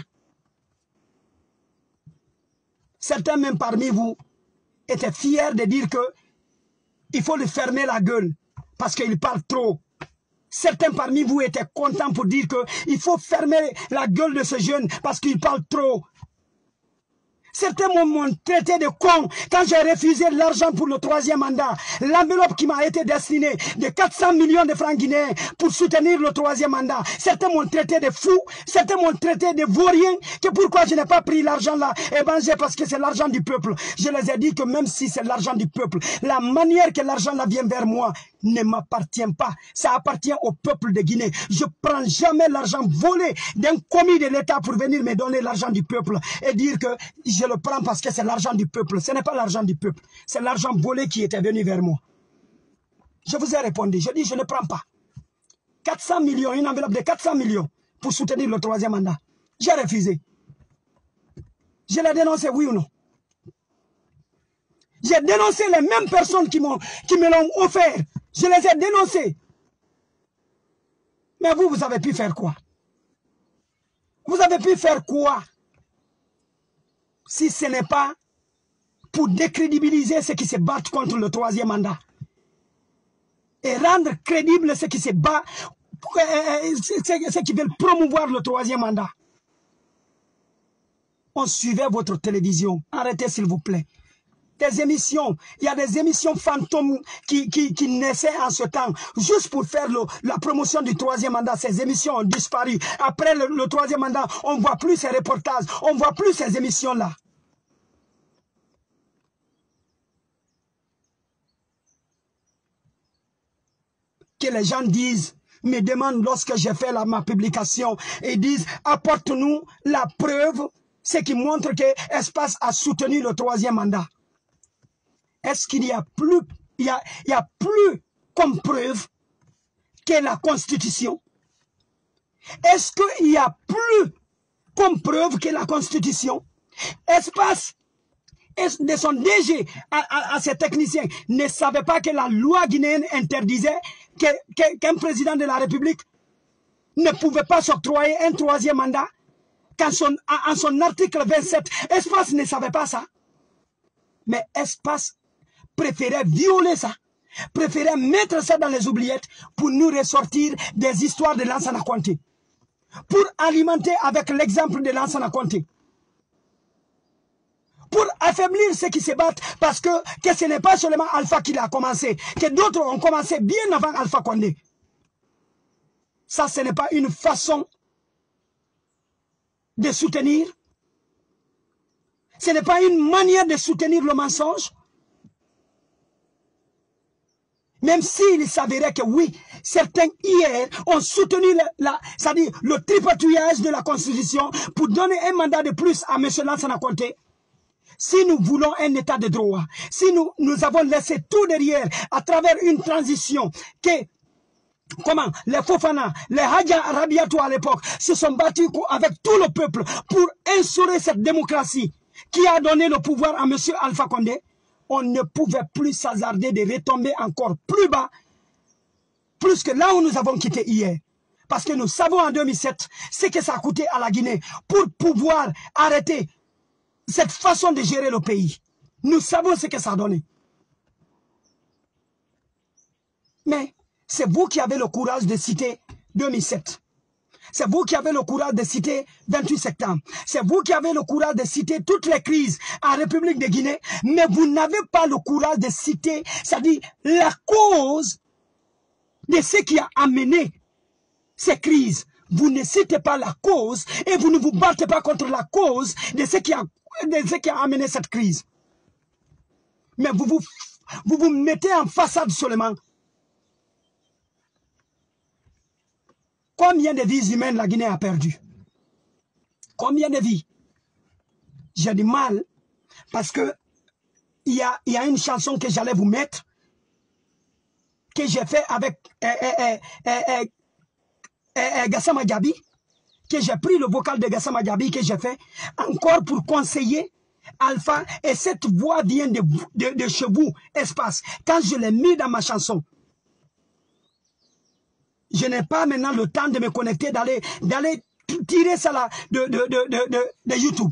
Certains même parmi vous étaient fiers de dire que il faut lui fermer la gueule parce qu'il parle trop. Certains parmi vous étaient contents pour dire qu'il faut fermer la gueule de ce jeune parce qu'il parle trop. Certains m'ont traité de con quand j'ai refusé l'argent pour le 3e mandat. L'enveloppe qui m'a été destinée de 400 millions de francs guinéens pour soutenir le 3e mandat. Certains m'ont traité de fou, certains m'ont traité de vaurien. Que pourquoi je n'ai pas pris l'argent là? Eh bien, c'est parce que c'est l'argent du peuple. Je les ai dit que même si c'est l'argent du peuple, la manière que l'argent là vient vers moi ne m'appartient pas. Ça appartient au peuple de Guinée. Je ne prends jamais l'argent volé d'un commis de l'État pour venir me donner l'argent du peuple et dire que je le prends parce que c'est l'argent du peuple. Ce n'est pas l'argent du peuple. C'est l'argent volé qui était venu vers moi. Je vous ai répondu. Je dis je ne prends pas. 400 millions, une enveloppe de 400 millions pour soutenir le 3e mandat. J'ai refusé. Je l'ai dénoncé, oui ou non? J'ai dénoncé les mêmes personnes qui me l'ont offert. Je les ai dénoncés. Mais vous avez pu faire quoi? Vous avez pu faire quoi? si ce n'est pas pour décrédibiliser ceux qui se battent contre le troisième mandat et rendre crédible ceux qui se battent, ceux qui veulent promouvoir le troisième mandat. On suivait votre télévision. Arrêtez s'il vous plaît. Des émissions, il y a des émissions fantômes qui naissaient en ce temps, juste pour faire la promotion du troisième mandat. Ces émissions ont disparu. Après le troisième mandat, on ne voit plus ces reportages, on ne voit plus ces émissions-là. Que les gens disent, me demandent lorsque j'ai fait ma publication, et disent, apporte-nous la preuve, ce qui montre que Espace a soutenu le troisième mandat. Est-ce qu'il y a plus, il y a plus comme preuve que la Constitution? Est-ce qu'il y a plus comme preuve que la Constitution? Espace de son DG à ces techniciens ne savait pas que la loi guinéenne interdisait qu'un président de la République ne pouvait pas s'octroyer un troisième mandat. En son article 27, Espace ne savait pas ça. Mais Espace préférait violer ça, préférait mettre ça dans les oubliettes pour nous ressortir des histoires de Lansana Conté, pour alimenter avec l'exemple de Lansana Conté, pour affaiblir ceux qui se battent, parce que ce n'est pas seulement Alpha qui l'a commencé, que d'autres ont commencé bien avant Alpha Condé. Ça, ce n'est pas une façon de soutenir. Ce n'est pas une manière de soutenir le mensonge. Même s'il s'avérait que oui, certains hier ont soutenu c'est-à-dire le tripatouillage de la Constitution pour donner un mandat de plus à M. Lansana Conté. Si nous voulons un état de droit, si nous avons laissé tout derrière à travers une transition que, les Fofana, les Hadja Rabiatou à l'époque se sont battus avec tout le peuple pour instaurer cette démocratie qui a donné le pouvoir à M. Alpha Condé, on ne pouvait plus s'hasarder de retomber encore plus bas, plus que là où nous avons quitté hier. Parce que nous savons en 2007 ce que ça a coûté à la Guinée pour pouvoir arrêter cette façon de gérer le pays. Nous savons ce que ça a donné. Mais c'est vous qui avez le courage de citer 2007. C'est vous qui avez le courage de citer 28 septembre. C'est vous qui avez le courage de citer toutes les crises en République de Guinée. Mais vous n'avez pas le courage de citer, c'est-à-dire la cause de ce qui a amené ces crises. Vous ne citez pas la cause et vous ne vous battez pas contre la cause de ce qui a amené cette crise. Mais vous vous mettez en façade seulement. Combien de vies humaines la Guinée a perdu? Combien de vies? J'ai du mal parce que il y a une chanson que j'allais vous mettre que j'ai fait avec Gassama Diaby, que j'ai pris le vocal de Gassama Diaby que j'ai fait encore pour conseiller Alpha, et cette voix vient de chez vous, Espace. Quand je l'ai mis dans ma chanson, je n'ai pas maintenant le temps de me connecter, d'aller tirer ça là de YouTube.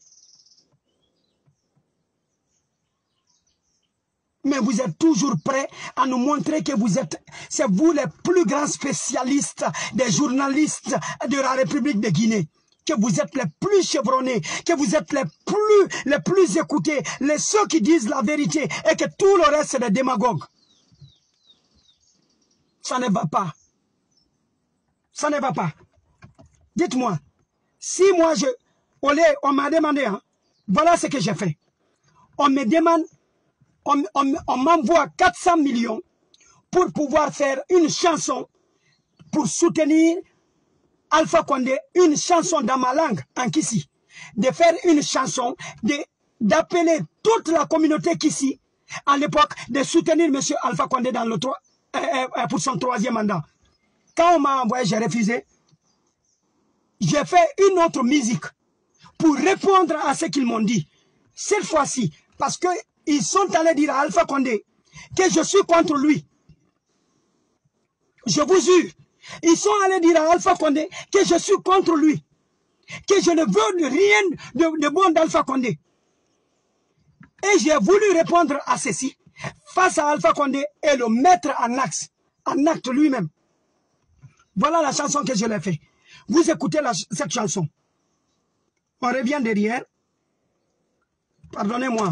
Mais vous êtes toujours prêts à nous montrer que c'est vous les plus grands spécialistes des journalistes de la République de Guinée. Que vous êtes les plus chevronnés, que vous êtes les plus écoutés, ceux qui disent la vérité, et que tout le reste c'est des démagogues. Ça ne va pas. Ça ne va pas. Dites-moi, si moi on m'a demandé, hein, voilà ce que j'ai fait. On me demande, on m'envoie 400 millions pour pouvoir faire une chanson pour soutenir Alpha Condé, une chanson dans ma langue, en Kissi. De faire une chanson, d'appeler toute la communauté Kissi, à l'époque, de soutenir M. Alpha Condé pour son troisième mandat. Quand on m'a envoyé, j'ai refusé. J'ai fait une autre musique pour répondre à ce qu'ils m'ont dit. Cette fois-ci, parce qu'ils sont allés dire à Alpha Condé que je suis contre lui. Je vous jure. Ils sont allés dire à Alpha Condé que je suis contre lui. que je ne veux rien de bon d'Alpha Condé. Et j'ai voulu répondre à ceci face à Alpha Condé et le mettre en acte lui-même. Voilà la chanson que je l'ai fait. Vous écoutez cette chanson. On revient derrière. Pardonnez-moi.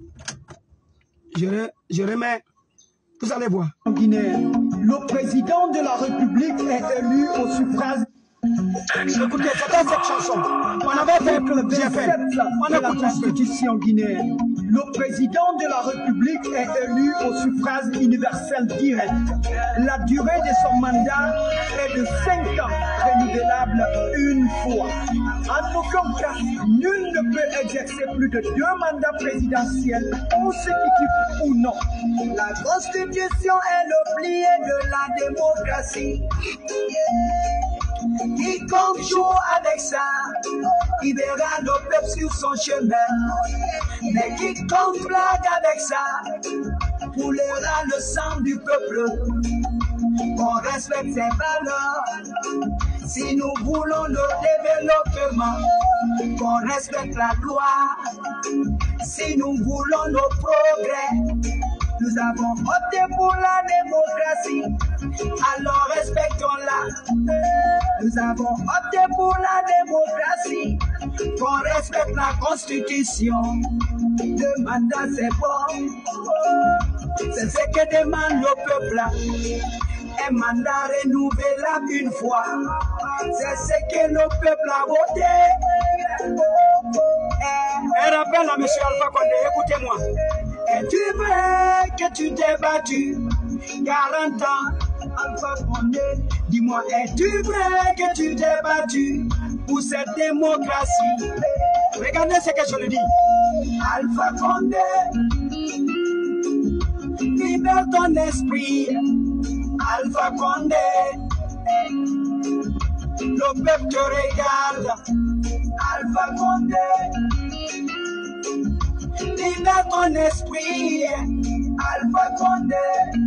Je remets. Vous allez voir. En Guinée, le président de la République est élu au suffrage. Écoutez, c'était cette chanson. On avait fait la Constitution guinéenne. Le président de la République est élu au suffrage universel direct. La durée de son mandat est de 5 ans, renouvelable une fois. En aucun cas, nul ne peut exercer plus de 2 mandats présidentiels, consécutifs ou non. La Constitution est le plié de la démocratie. Quiconque joue avec ça, il verra le peuple sur son chemin. Mais quiconque blague avec ça, coulera le sang du peuple. On respecte ses valeurs. Si nous voulons le développement, qu'on respecte la loi. Si nous voulons le progrès, nous avons opté pour la démocratie, alors respectons-la. Nous avons opté pour la démocratie, qu'on respecte la Constitution. Le mandat c'est bon, c'est ce que demande le peuple. Un mandat renouvelable une fois, c'est ce que le peuple a voté. Un rappel à M. Alpha Condé, écoutez-moi. Es-tu vrai que tu t'es battu 40 ans, Alpha Condé? Dis-moi, es-tu vrai que tu t'es battu pour cette démocratie? Regardez ce que je le dis. Alpha Condé, libère ton esprit. Alpha Condé, le peuple te regarde. Alpha Condé, libère ton esprit. Alpha Condé,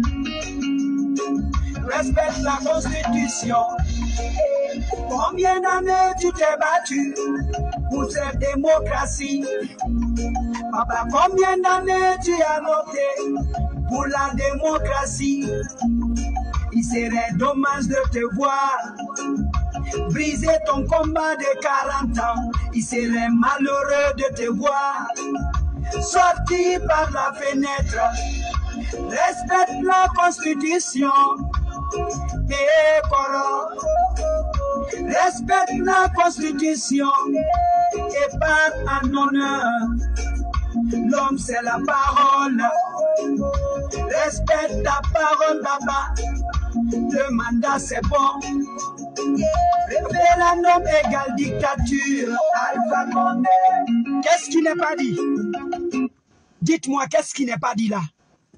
respecte la Constitution. Combien d'années tu t'es battu pour cette démocratie? Papa, combien d'années tu as voté pour la démocratie? Il serait dommage de te voir briser ton combat de 40 ans. Il serait malheureux de te voir sortir par la fenêtre. Respecte la Constitution et Coro. Respecte la Constitution et parle en honneur. L'homme c'est la parole. Respecte ta parole, papa. Le mandat c'est bon. Référendum égale dictature. Alpha Condé. Qu'est-ce qui n'est pas dit? Dites-moi, qu'est-ce qui n'est pas dit là?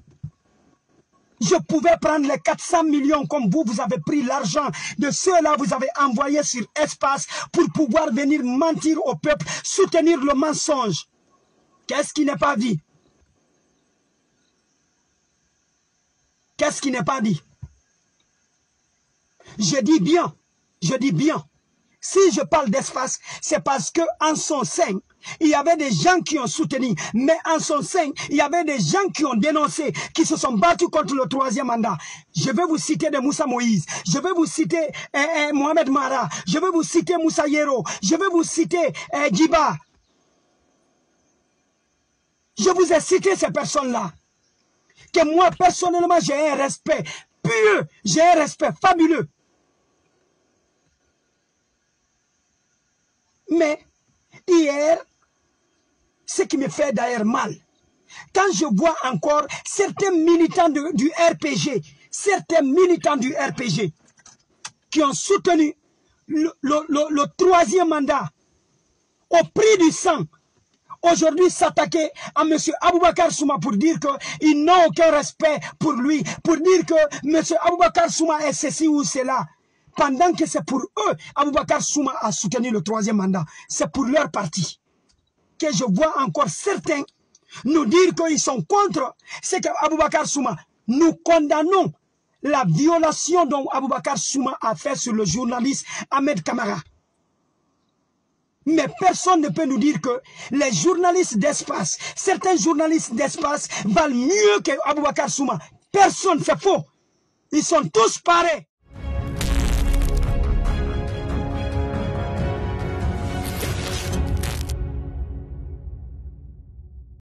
Je pouvais prendre les 400 millions comme vous avez pris l'argent de ceux-là, vous avez envoyé sur espace pour pouvoir venir mentir au peuple, soutenir le mensonge. Qu'est-ce qui n'est pas dit? Qu'est-ce qui n'est pas dit? Je dis bien. Si je parle d'espace, c'est parce que en son sein, il y avait des gens qui ont soutenu, mais en son sein, il y avait des gens qui ont dénoncé, qui se sont battus contre le 3e mandat. Je vais vous citer de Moussa Moïse, je vais vous citer Mohamed Mara, je vais vous citer Moussa Yero, je vais vous citer Djiba. Je vous ai cité ces personnes-là. Que moi, personnellement, j'ai un respect pieux, j'ai un respect fabuleux. Mais hier, ce qui me fait d'ailleurs mal, quand je vois encore certains militants du RPG, qui ont soutenu le 3e mandat au prix du sang, aujourd'hui s'attaquer à M. Aboubakar Souma pour dire qu'ils n'ont aucun respect pour lui, pour dire que M. Aboubakar Souma est ceci ou cela. Pendant que c'est pour eux, Aboubakar Souma a soutenu le 3e mandat. C'est pour leur parti. Que je vois encore certains nous dire qu'ils sont contre ce qu'Aboubakar Souma. Nous condamnons la violation dont Aboubakar Souma a fait sur le journaliste Ahmed Kamara. Mais personne ne peut nous dire que les journalistes d'espace, certains journalistes d'espace valent mieux que Aboubakar Souma. Personne, c'est faux. Ils sont tous pareils.